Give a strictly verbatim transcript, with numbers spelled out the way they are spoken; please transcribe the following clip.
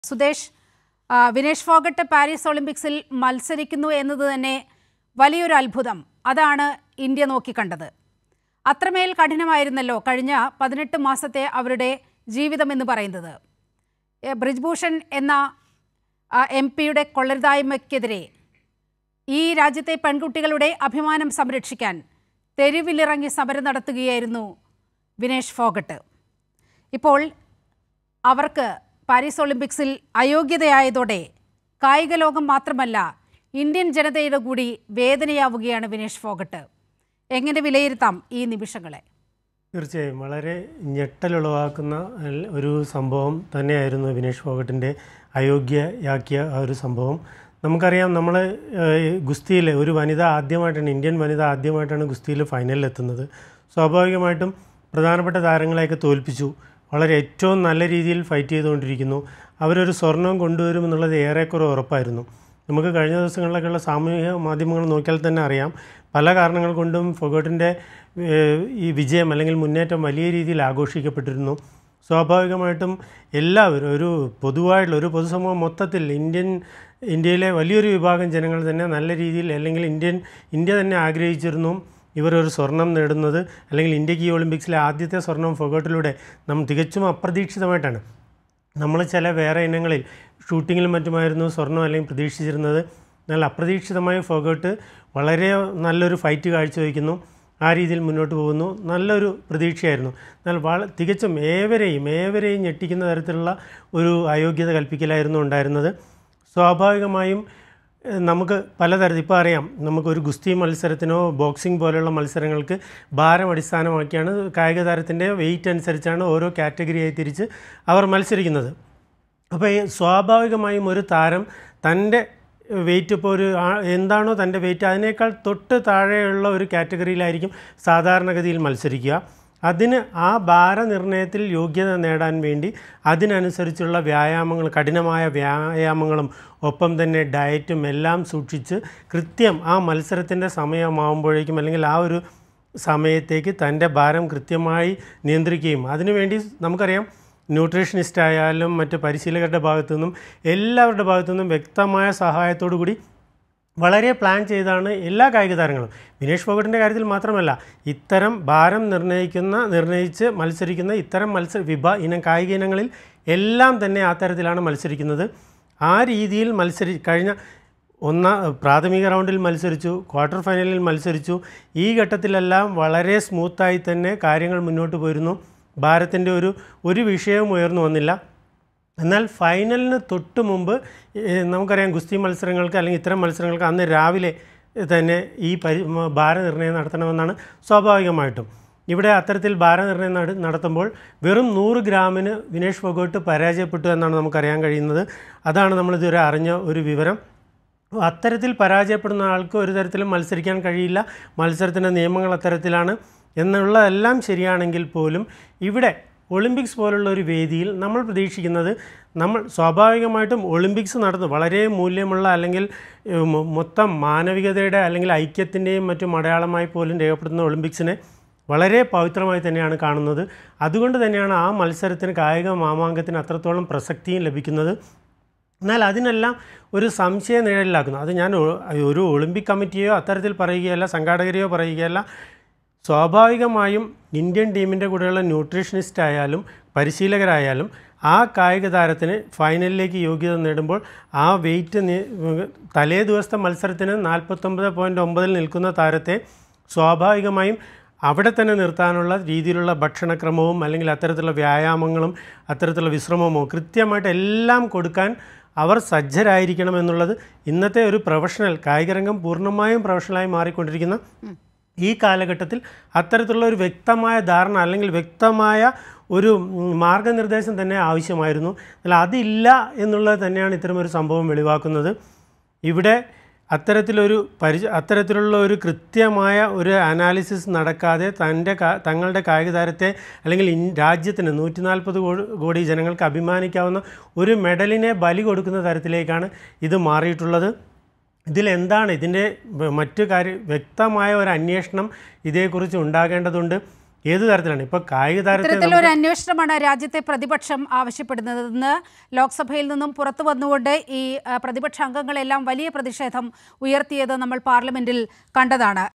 Sudesh, Vinesh Phogat Paris ഒളിമ്പിക്സിൽ മത്സരിക്കുന്നു എന്നത് തന്നെ വലിയൊരു അത്ഭുതം. അതാണ് ഇന്ത്യ നോക്കിക്കണ്ടത്. അത്രമേൽ കഠിനമായിരുന്നല്ലോ കഴിഞ്ഞ പതിനെട്ട് മാസത്തെ അവരുടെ ജീവിതമെന്ന് പറയുന്നത്. ബ്രിജ്ഭൂഷൺ എന്ന എം പിയുടെ കൊള്ളരുതായ്മയ്ക്കെതിരെ ഈ രാജ്യത്തെ പെൺകുട്ടികളുടെ അഭിമാനം സംരക്ഷിക്കാൻ തെരുവിലിറങ്ങി സമരം നടത്തുകയായിരുന്നു വിനേഷ് ഫോഗട്ട്. ഇപ്പോൾ അവർക്ക് പാരീസ് ഒളിമ്പിക്സിൽ അയോഗ്യതയായതോടെ കായിക ലോകം മാത്രമല്ല ഇന്ത്യൻ ജനതയുടെ കൂടി വേദനയാവുകയാണ് വിനേഷ് ഫോഗട്ട്. എങ്ങനെ വിലയിരുത്താം ഈ നിമിഷങ്ങളെ? തീർച്ചയായും വളരെ ഞെട്ടലുളവാക്കുന്ന ഒരു സംഭവം തന്നെയായിരുന്നു വിനേഷ് ഫോഗട്ടിൻ്റെ അയോഗ്യയാക്കിയ ആ ഒരു സംഭവം. നമുക്കറിയാം, നമ്മൾ ഗുസ്തിയിൽ ഒരു വനിത ആദ്യമായിട്ടാണ് ഇന്ത്യൻ വനിത ആദ്യമായിട്ടാണ് ഗുസ്തിയിൽ ഫൈനലിലെത്തുന്നത്. സ്വാഭാവികമായിട്ടും പ്രധാനപ്പെട്ട താരങ്ങളെയൊക്കെ തോൽപ്പിച്ചു. വളരെ ഏറ്റവും നല്ല രീതിയിൽ ഫൈറ്റ് ചെയ്തുകൊണ്ടിരിക്കുന്നു. അവരൊരു സ്വർണം കൊണ്ടുവരുമെന്നുള്ളത് ഏറെക്കുറെ ഉറപ്പായിരുന്നു. നമുക്ക് കഴിഞ്ഞ ദിവസങ്ങളിലൊക്കെയുള്ള സാമൂഹിക മാധ്യമങ്ങൾ നോക്കിയാൽ തന്നെ അറിയാം, പല കാരണങ്ങൾ കൊണ്ടും ഫോഗട്ടിൻ്റെ ഈ വിജയം അല്ലെങ്കിൽ മുന്നേറ്റം വലിയ രീതിയിൽ ആഘോഷിക്കപ്പെട്ടിരുന്നു. സ്വാഭാവികമായിട്ടും എല്ലാവരും ഒരു പൊതുവായിട്ടുള്ള ഒരു പൊതുസമൂഹം മൊത്തത്തിൽ ഇന്ത്യൻ ഇന്ത്യയിലെ വലിയൊരു വിഭാഗം ജനങ്ങൾ തന്നെ നല്ല രീതിയിൽ അല്ലെങ്കിൽ ഇന്ത്യൻ ഇന്ത്യ തന്നെ ആഗ്രഹിച്ചിരുന്നു ഇവരൊരു സ്വർണം നേടുന്നത്, അല്ലെങ്കിൽ ഇന്ത്യക്ക് ഈ ഒളിമ്പിക്സിലെ ആദ്യത്തെ സ്വർണം ഫോഗട്ടിലൂടെ നമ്മൾ തികച്ചും അപ്രതീക്ഷിതമായിട്ടാണ്. നമ്മൾ ചില വേറെ ഇനങ്ങളിൽ ഷൂട്ടിങ്ങിലും മറ്റുമായിരുന്നു സ്വർണം അല്ലെങ്കിൽ പ്രതീക്ഷിച്ചിരുന്നത്. എന്നാൽ അപ്രതീക്ഷിതമായി ഫോഗട്ട് വളരെ നല്ലൊരു ഫൈറ്റ് കാഴ്ചവെക്കുന്നു, ആ രീതിയിൽ മുന്നോട്ട് പോകുന്നു. നല്ലൊരു പ്രതീക്ഷയായിരുന്നു. എന്നാൽ വള തികച്ചും ഏവരെയും ഏവരെയും ഞെട്ടിക്കുന്ന തരത്തിലുള്ള ഒരു അയോഗ്യത കൽപ്പിക്കലായിരുന്നു ഉണ്ടായിരുന്നത്. സ്വാഭാവികമായും നമുക്ക് പലതരത്തിൽ ഇപ്പോൾ അറിയാം, നമുക്കൊരു ഗുസ്തി മത്സരത്തിനോ ബോക്സിംഗ് പോലെയുള്ള മത്സരങ്ങൾക്ക് ഭാരം അടിസ്ഥാനമാക്കിയാണ് കായിക താരത്തിൻ്റെ വെയിറ്റ് അനുസരിച്ചാണ് ഓരോ കാറ്റഗറിയായി തിരിച്ച് അവർ മത്സരിക്കുന്നത്. അപ്പോൾ ഈ സ്വാഭാവികമായും ഒരു താരം തൻ്റെ വെയിറ്റ് ഇപ്പോൾ ഒരു എന്താണോ തൻ്റെ വെയിറ്റ് അതിനേക്കാൾ തൊട്ട് താഴെയുള്ള ഒരു കാറ്റഗറിയിലായിരിക്കും സാധാരണഗതിയിൽ മത്സരിക്കുക. അതിന് ആ ഭാരനിർണയത്തിൽ യോഗ്യത നേടാൻ വേണ്ടി അതിനനുസരിച്ചുള്ള വ്യായാമങ്ങൾ, കഠിനമായ വ്യായാമങ്ങളും ഒപ്പം തന്നെ ഡയറ്റും എല്ലാം സൂക്ഷിച്ച് കൃത്യം ആ മത്സരത്തിൻ്റെ സമയമാകുമ്പോഴേക്കും അല്ലെങ്കിൽ ആ ഒരു സമയത്തേക്ക് തൻ്റെ ഭാരം കൃത്യമായി നിയന്ത്രിക്കുകയും അതിനുവേണ്ടി നമുക്കറിയാം ന്യൂട്രീഷനിസ്റ്റ് ആയാലും മറ്റ് പരിശീലകരുടെ ഭാഗത്തു നിന്നും എല്ലാവരുടെ ഭാഗത്തു നിന്നും വ്യക്തമായ സഹായത്തോടു കൂടി വളരെ പ്ലാൻ ചെയ്താണ് എല്ലാ കായിക താരങ്ങളും. വിനേഷ് ഫോഗട്ടിൻ്റെ കാര്യത്തിൽ മാത്രമല്ല, ഇത്തരം ഭാരം നിർണ്ണയിക്കുന്ന നിർണ്ണയിച്ച് മത്സരിക്കുന്ന ഇത്തരം മത്സര വിഭാ ഇനം കായിക ഇനങ്ങളിൽ എല്ലാം തന്നെ ആ തരത്തിലാണ് മത്സരിക്കുന്നത്. ആ രീതിയിൽ മത്സരി കഴിഞ്ഞ ഒന്നാം പ്രാഥമിക റൗണ്ടിൽ മത്സരിച്ചു, ക്വാർട്ടർ ഫൈനലിൽ മത്സരിച്ചു. ഈ ഘട്ടത്തിലെല്ലാം വളരെ സ്മൂത്തായി തന്നെ കാര്യങ്ങൾ മുന്നോട്ട് പോയിരുന്നു. ഭാരത്തിൻ്റെ ഒരു ഒരു വിഷയവും ഉയർന്നു വന്നില്ല. എന്നാൽ ഫൈനലിന് തൊട്ട് മുമ്പ് നമുക്കറിയാം, ഗുസ്തി മത്സരങ്ങൾക്ക് അല്ലെങ്കിൽ ഇത്തരം മത്സരങ്ങൾക്ക് അന്ന് രാവിലെ തന്നെ ഈ പരി ഭാരനിർണ്ണയം നടത്തണമെന്നാണ് സ്വാഭാവികമായിട്ടും. ഇവിടെ അത്തരത്തിൽ ഭാരനിർണ്ണയം നട നടത്തുമ്പോൾ വെറും നൂറ് ഗ്രാമിന് വിനേഷ് ഫോഗട്ട് പരാജയപ്പെട്ടു എന്നാണ് നമുക്കറിയാൻ കഴിയുന്നത്. അതാണ് നമ്മളിതുവരെ അറിഞ്ഞ ഒരു വിവരം. അത്തരത്തിൽ പരാജയപ്പെടുന്ന ആൾക്ക് ഒരു തരത്തിലും മത്സരിക്കാൻ കഴിയില്ല. മത്സരത്തിൻ്റെ നിയമങ്ങൾ അത്തരത്തിലാണ് എന്നുള്ളതെല്ലാം ശരിയാണെങ്കിൽ പോലും ഇവിടെ ഒളിമ്പിക്സ് പോലുള്ള ഒരു വേദിയിൽ നമ്മൾ പ്രതീക്ഷിക്കുന്നത്, നമ്മൾ സ്വാഭാവികമായിട്ടും ഒളിമ്പിക്സ് നടന്നു വളരെ മൂല്യമുള്ള അല്ലെങ്കിൽ മൊത്തം മാനവികതയുടെ അല്ലെങ്കിൽ ഐക്യത്തിൻ്റെയും മറ്റും അടയാളമായി പോലും രേഖപ്പെടുത്തുന്ന ഒളിമ്പിക്സിനെ വളരെ പവിത്രമായി തന്നെയാണ് കാണുന്നത്. അതുകൊണ്ട് തന്നെയാണ് ആ മത്സരത്തിന് കായിക മാമാങ്കത്തിന് അത്രത്തോളം പ്രസക്തിയും ലഭിക്കുന്നത്. എന്നാൽ അതിനെല്ലാം ഒരു സംശയ നിഴലിലാക്കുന്നു. അത് ഞാൻ ഒരു ഒളിമ്പിക് കമ്മിറ്റിയോ അത്തരത്തിൽ പറയുകയല്ല, സംഘാടകരെയോ പറയുകയല്ല. സ്വാഭാവികമായും ഇന്ത്യൻ ടീമിൻ്റെ കൂടെയുള്ള ന്യൂട്രീഷനിസ്റ്റ് ആയാലും പരിശീലകരായാലും ആ കായിക താരത്തിന് ഫൈനലിലേക്ക് യോഗ്യത നേടുമ്പോൾ ആ വെയിറ്റ് തലേ ദിവസത്തെ മത്സരത്തിന് നാൽപ്പത്തൊമ്പത് പോയിൻറ്റ് ഒമ്പതിൽ നിൽക്കുന്ന താരത്തെ സ്വാഭാവികമായും അവിടെ തന്നെ നിർത്താനുള്ള രീതിയിലുള്ള ഭക്ഷണക്രമവും അല്ലെങ്കിൽ അത്തരത്തിലുള്ള വ്യായാമങ്ങളും അത്തരത്തിലുള്ള വിശ്രമമോ കൃത്യമായിട്ട് എല്ലാം കൊടുക്കാൻ അവർ സജ്ജരായിരിക്കണം എന്നുള്ളത് ഇന്നത്തെ ഒരു പ്രൊഫഷണൽ കായികരംഗം പൂർണ്ണമായും പ്രൊഫഷണലായി മാറിക്കൊണ്ടിരിക്കുന്ന ഈ കാലഘട്ടത്തിൽ അത്തരത്തിലുള്ള ഒരു വ്യക്തമായ ധാരണ അല്ലെങ്കിൽ വ്യക്തമായ ഒരു മാർഗനിർദ്ദേശം തന്നെ ആവശ്യമായിരുന്നു. അല്ല, അതില്ല എന്നുള്ളത് തന്നെയാണ് ഇത്തരമൊരു സംഭവം വെളിവാക്കുന്നത്. ഇവിടെ അത്തരത്തിലൊരു പരിച അത്തരത്തിലുള്ള ഒരു കൃത്യമായ ഒരു അനാലിസിസ് നടക്കാതെ തൻ്റെ തങ്ങളുടെ കായിക താരത്തെ അല്ലെങ്കിൽ രാജ്യത്തിന് നൂറ്റി നാൽപ്പത് കോടി ജനങ്ങൾക്ക് അഭിമാനിക്കാവുന്ന ഒരു മെഡലിനെ ബലി കൊടുക്കുന്ന തരത്തിലേക്കാണ് ഇത് മാറിയിട്ടുള്ളത്. ഇതിലെന്താണ് ഇതിൻ്റെ മറ്റു കാര്യം വ്യക്തമായ ഒരു അന്വേഷണം ഇതേക്കുറിച്ച് ഉണ്ടാകേണ്ടതുണ്ട്. ഏത് തരത്തിലാണ് ഇപ്പോൾ കായിക താരത്തെ ഇത്തരത്തിലൊരു അന്വേഷണമാണ് രാജ്യത്തെ പ്രതിപക്ഷം ആവശ്യപ്പെടുന്നതെന്ന് ലോക്സഭയിൽ നിന്നും പുറത്തു വന്നുകൊണ്ട് ഈ പ്രതിപക്ഷ അംഗങ്ങളെല്ലാം വലിയ പ്രതിഷേധം ഉയർത്തിയത് നമ്മൾ പാർലമെന്റിൽ കണ്ടതാണ്.